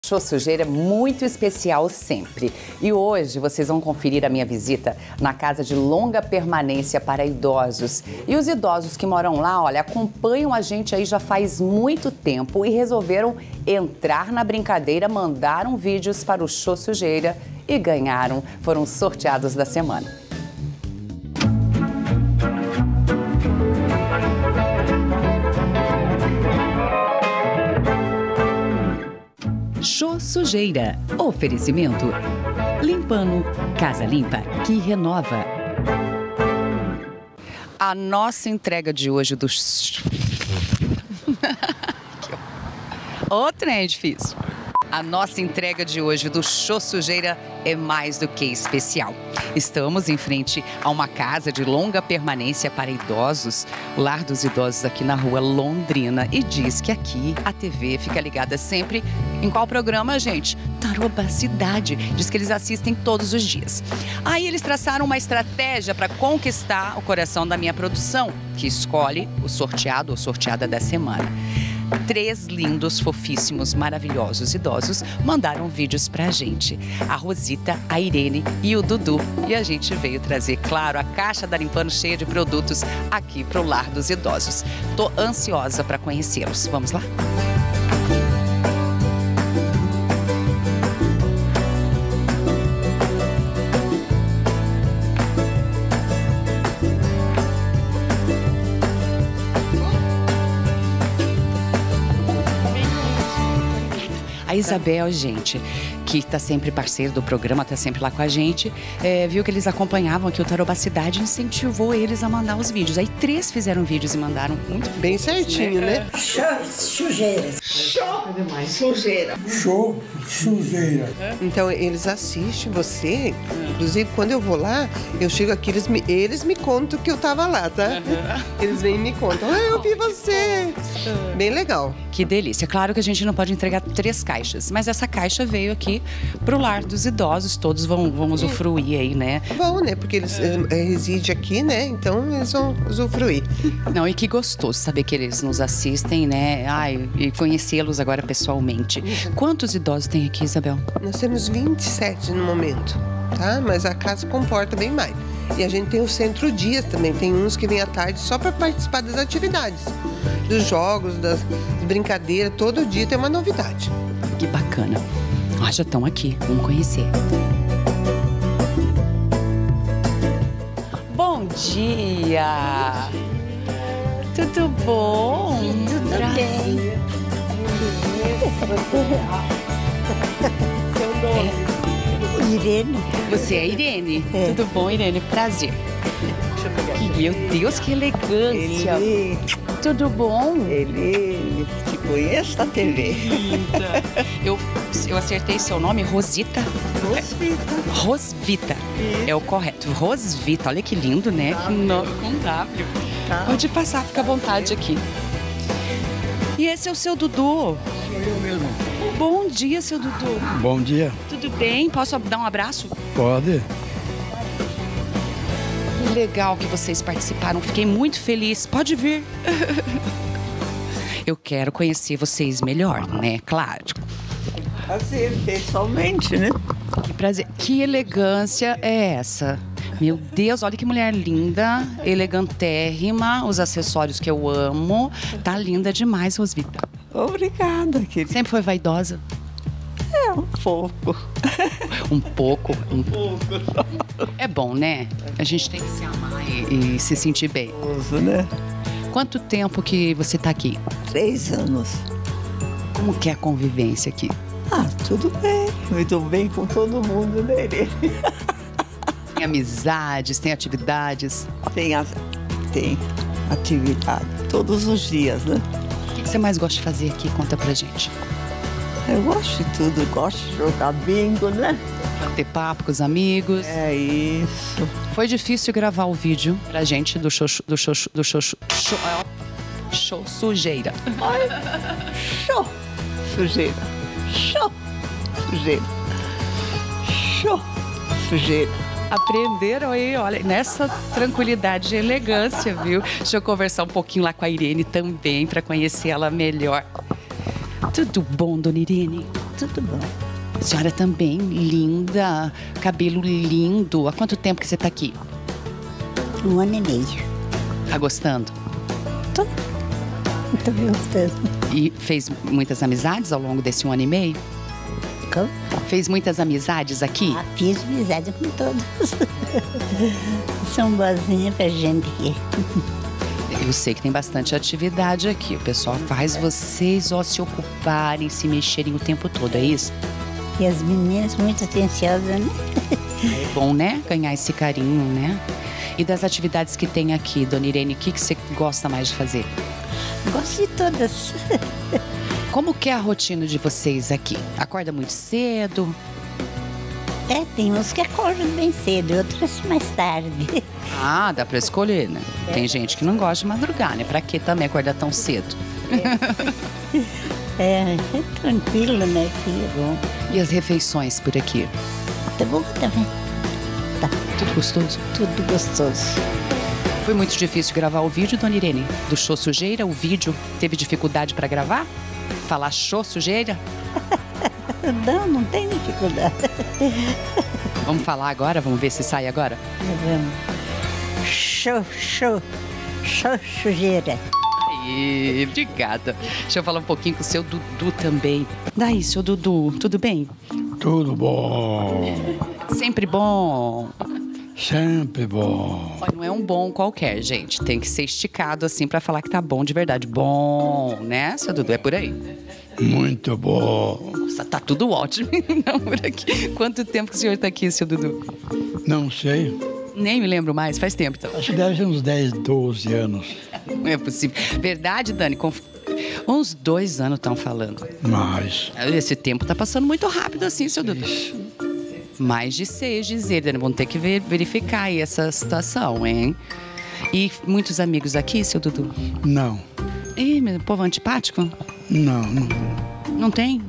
Show Sujeira é muito especial sempre. E hoje vocês vão conferir a minha visita na casa de longa permanência para idosos. E os idosos que moram lá, olha, acompanham a gente aí já faz muito tempo e resolveram entrar na brincadeira, mandaram vídeos para o Show Sujeira e ganharam. Foram sorteados da semana. Show Sujeira. Oferecimento. Limpando. Casa limpa que renova. A nossa entrega de hoje do... Ô, trem difícil. A nossa entrega de hoje do Show Sujeira é mais do que especial. Estamos em frente a uma casa de longa permanência para idosos, o Lar dos Idosos aqui na rua Londrina. E diz que aqui a TV fica ligada sempre em qual programa, gente? Tarobacidade. Diz que eles assistem todos os dias. Aí eles traçaram uma estratégia para conquistar o coração da minha produção, que escolhe o sorteado ou sorteada da semana. 3 lindos, fofíssimos, maravilhosos idosos mandaram vídeos pra gente. A Rosita, a Irene e o Dudu. E a gente veio trazer, claro, a caixa da Limpando cheia de produtos aqui pro Lar dos Idosos. Tô ansiosa para conhecê-los. Vamos lá? A Isabel, gente, que está sempre parceiro do programa, está sempre lá com a gente, viu que eles acompanhavam aqui o Tarobacidade e incentivou eles a mandar os vídeos. Aí 3 fizeram vídeos e mandaram muito bem certinho, né? Show Sujeira. Show Sujeira. Show Sujeira. Então eles assistem você. Inclusive quando eu vou lá, eu chego aqui, eles me contam que eu tava lá, tá? Eles vêm e me contam. Ah, eu vi você. Bem legal. Que delícia. Claro que a gente não pode entregar 3 caixas, mas essa caixa veio aqui pro Lar dos Idosos. Todos vão usufruir aí, né? Bom, né? Porque eles residem aqui, né? Então eles vão usufruir. Não, e que gostoso saber que eles nos assistem, né? Ai, e conhecê-los agora pessoalmente. Quantos idosos tem aqui, Isabel? Nós temos 27 no momento, tá? Mas a casa comporta bem mais. E a gente tem o Centro Dias também. Tem uns que vêm à tarde só para participar das atividades, dos jogos, das brincadeiras. Todo dia tem uma novidade. Que bacana. Ah, já estão aqui. Vamos conhecer. Bom dia! Tudo bom? Tudo bem. Seu nome? Irene. Você é Irene? Tudo bom, Irene? Prazer. Deixa eu pegar aqui. Meu Deus, que elegância. Ele. Tudo bom? Ele. Te conheço da TV. Eu acertei seu nome, Rosita? Rosvita. Rosvita. É o correto. Rosvita. Olha que lindo, né? Com W. Tá. Pode passar, fica à vontade aqui. E esse é o seu Dudu? Sou eu mesmo. Bom dia, seu Dudu. Bom dia. Tudo bem? Posso dar um abraço? Pode. Que legal que vocês participaram. Fiquei muito feliz. Pode vir. Eu quero conhecer vocês melhor, né? Claro. Prazer, pessoalmente, né? Que prazer. Que elegância é essa? Meu Deus, olha que mulher linda, elegantérrima, os acessórios que eu amo. Tá linda demais, Rosvita. Obrigada, querida. Sempre foi vaidosa? É, um pouco. Um pouco. É bom, né? A gente tem que se amar e se sentir bem. Né? Quanto tempo que você tá aqui? 3 anos. Como que é a convivência aqui? Ah, tudo bem. Muito bem com todo mundo, né, Irene? Tem amizades, tem atividades? Tem atividade todos os dias, né? O que você mais gosta de fazer aqui? Conta pra gente. Eu gosto de tudo. Gosto de jogar bingo, né? Ter papo com os amigos. É isso. Foi difícil gravar o vídeo pra gente do show Sujeira. Show Sujeira. Show Sujeira. Show Sujeira. Aprenderam aí, olha, nessa tranquilidade e elegância, viu? Deixa eu conversar um pouquinho lá com a Irene também, para conhecer ela melhor. Tudo bom, dona Irene? tudo bom. A senhora também, linda, cabelo lindo. Há quanto tempo que você tá aqui? 1 ano e meio. Tá gostando? Tô gostando. E fez muitas amizades ao longo desse 1 ano e meio? Como? Fez muitas amizades aqui? Ah, fiz amizade com todos. São boazinhas pra gente aqui. Eu sei que tem bastante atividade aqui. O pessoal faz vocês se ocuparem, se mexerem o tempo todo, é isso? E as meninas muito atenciosas, né? É bom, né? Ganhar esse carinho, né? E das atividades que tem aqui, Dona Irene, o que você gosta mais de fazer? Gosto de todas. Como que é a rotina de vocês aqui? Acorda muito cedo? Tem uns que acordam bem cedo, outros mais tarde. Ah, dá pra escolher, né? Tem gente que não gosta de madrugar, né? Pra que também acordar tão cedo? É tranquilo, né? Que é bom. E as refeições por aqui? Tá bom também. Tudo gostoso? Tudo gostoso. Foi muito difícil gravar o vídeo, Dona Irene? Do Show Sujeira, o vídeo teve dificuldade pra gravar? Falar show sujeira? Não tem dificuldade. Vamos falar agora? Vamos ver se sai agora? Vamos. Show sujeira. Aí, obrigada. Deixa eu falar um pouquinho com o seu Dudu também. Daí, seu Dudu, tudo bem? Tudo bom. Sempre bom. Sempre bom. Olha, não é um bom qualquer, gente. Tem que ser esticado assim pra falar que tá bom de verdade. Bom, né, seu Dudu? É por aí. Muito bom. Nossa, tá tudo ótimo não, por aqui. Quanto tempo que o senhor tá aqui, seu Dudu? Não sei. Nem me lembro mais, faz tempo então. Acho que deve ser uns 10, 12 anos. Não é possível. Verdade, Dani? Uns 2 anos estão falando. Mas Esse tempo tá passando muito rápido assim, seu Dudu. Mais de 6, dizer, Dani. Vamos ter que verificar aí essa situação, hein? E muitos amigos aqui, seu Dudu? não. Ih, meu povo antipático? Não. Não tem?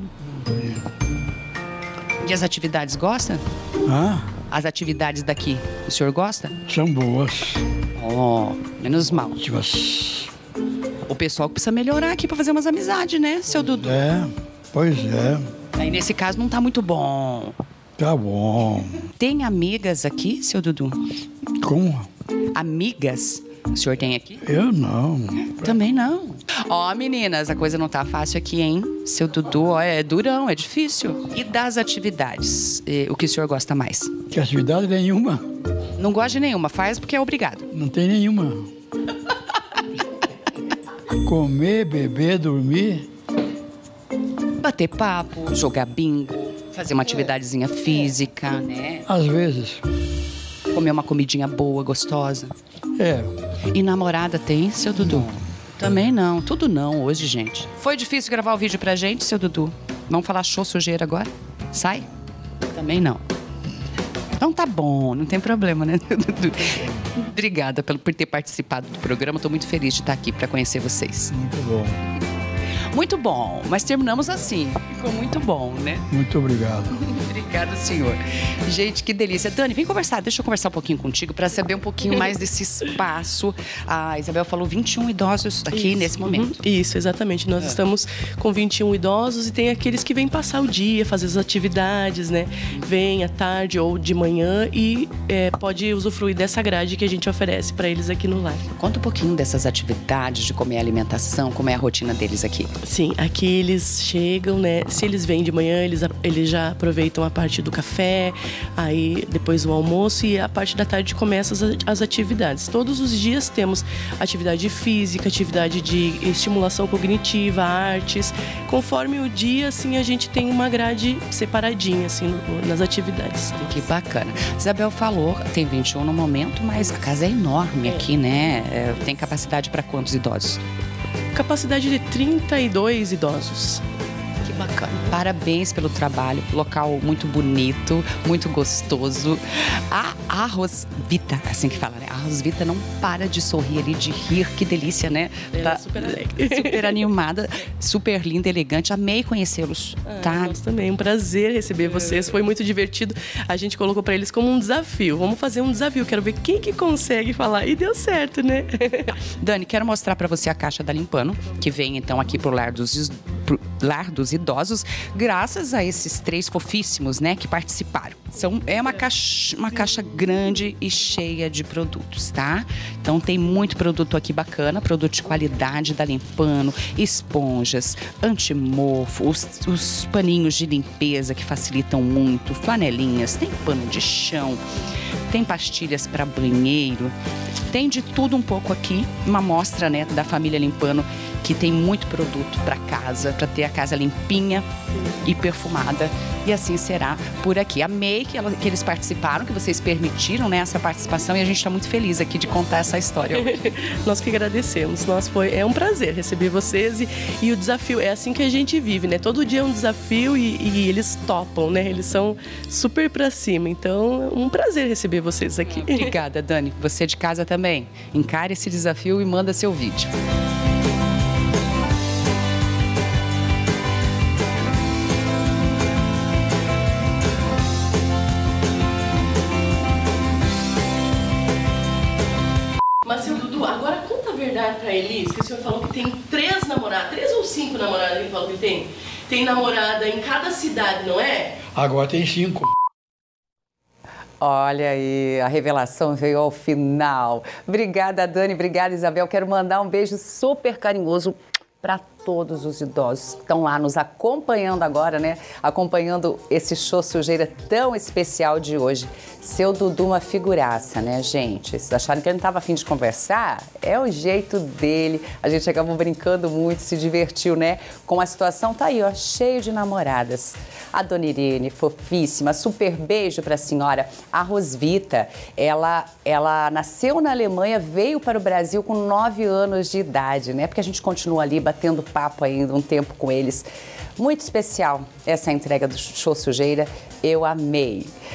E as atividades gosta? Ah, As atividades daqui, o senhor gosta? são boas. Oh, menos mal. Ótimas. O pessoal que precisa melhorar aqui pra fazer umas amizades, né, seu Dudu? Pois é. Aí nesse caso não tá muito bom. Tá bom. Tem amigas aqui, seu Dudu? Como? Amigas? O senhor tem aqui? Eu não. Também não. Ó, meninas, a coisa não tá fácil aqui, hein? Seu Dudu, ó, é durão, é difícil. E das atividades? O que o senhor gosta mais? Que atividade nenhuma. Não gosta de nenhuma, faz porque é obrigado. Não tem nenhuma. Comer, beber, dormir. Bater papo, jogar bingo, fazer uma atividadezinha física, né? Às vezes. Comer uma comidinha boa, gostosa. É. E namorada tem, seu Dudu? Também não. Tudo não hoje, gente. Foi difícil gravar o vídeo pra gente, seu Dudu? Vamos falar show sujeira agora? Sai? Também não. Então tá bom, não tem problema, né, Dudu? Obrigada por ter participado do programa. Tô muito feliz de estar aqui pra conhecer vocês. Muito bom. Muito bom, mas terminamos assim. Ficou muito bom, né? Muito obrigado. Obrigada, senhor. Gente, que delícia. Dani, vem conversar. Deixa eu conversar um pouquinho contigo para saber um pouquinho mais desse espaço. A Isabel falou 21 idosos aqui nesse momento. Isso, exatamente. Nós estamos com 21 idosos e tem aqueles que vêm passar o dia, fazer as atividades, né? Vêm à tarde ou de manhã e pode usufruir dessa grade que a gente oferece para eles aqui no lar. Conta um pouquinho dessas atividades, de como é a alimentação, como é a rotina deles aqui. Sim, aqui eles chegam, né? Se eles vêm de manhã, eles já aproveitam a parte do café, aí depois o almoço e a parte da tarde começa as atividades. Todos os dias temos atividade física, atividade de estimulação cognitiva, artes. Conforme o dia, assim, a gente tem uma grade separadinha, assim, nas atividades. Que bacana. Isabel falou, tem 21 no momento, mas a casa é enorme aqui, né? Tem capacidade para quantos idosos? Capacidade de 32 idosos. Que bacana. Parabéns pelo trabalho. Local muito bonito, muito gostoso. A Rosvita, assim que fala, né? A Rosvita não para de sorrir ali, de rir. Que delícia, né? Tá super alegre. Super animada, super linda, elegante. Amei conhecê-los, tá? Nós também. Um prazer receber vocês. Foi muito divertido. A gente colocou pra eles como um desafio. Vamos fazer um desafio. Quero ver quem que consegue falar. E deu certo, né? Dani, quero mostrar pra você a caixa da Limpano, que vem então aqui pro lar pro lar dos idosos, graças a esses 3 fofíssimos, né, que participaram. É uma caixa grande e cheia de produtos, tá? Então tem muito produto aqui bacana, produto de qualidade da Limpano, esponjas, antimofo, os paninhos de limpeza que facilitam muito, flanelinhas, tem pano de chão, tem pastilhas para banheiro, tem de tudo um pouco aqui, uma amostra, né, da família Limpano, que tem muito produto para casa, para ter a casa limpinha e perfumada. E assim será por aqui. Amei que eles participaram, que vocês permitiram, né, essa participação, e a gente está muito feliz aqui de contar essa história hoje. Nós que agradecemos. É um prazer receber vocês e o desafio é assim que a gente vive, né? Todo dia é um desafio e eles topam, né? Eles são super pra cima. Então, é um prazer receber vocês aqui. Obrigada, Dani. Você de casa também. Encare esse desafio e manda seu vídeo. Agora conta a verdade pra Elis, que o senhor falou que tem 3 namoradas, 3 ou 5 namoradas que ele falou que tem? Tem namorada em cada cidade, não é? Agora tem 5. Olha aí, a revelação veio ao final. Obrigada, Dani, obrigada, Isabel. Quero mandar um beijo super carinhoso para todos os idosos que estão lá nos acompanhando agora, né? Acompanhando esse show sujeira tão especial de hoje. Seu Dudu, uma figuraça, né, gente? Vocês acharam que ele não estava a fim de conversar? É o jeito dele. A gente acabou brincando muito, se divertiu, né? Com a situação, tá aí, ó, cheio de namoradas. A Dona Irene, fofíssima, super beijo para a senhora. A Rosvita, ela nasceu na Alemanha, veio para o Brasil com 9 anos de idade, né? Porque a gente continua ali batendo papo ainda um tempo com eles. Muito especial essa entrega do Show Sujeira, eu amei.